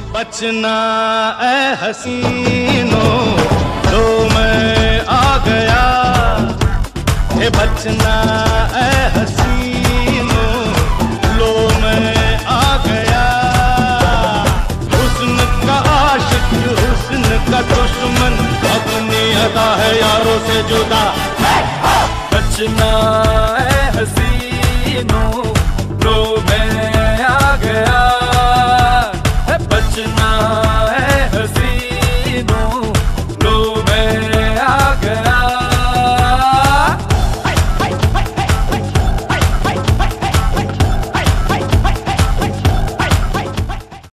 बचना ए हसीनों, लो मैं आ गया। हे बचना ए हसीनों, लो मैं आ गया। हुस्न का आशिक, हुस्न का दुश्मन, अपनी अदा है यारों से जुदा। बचना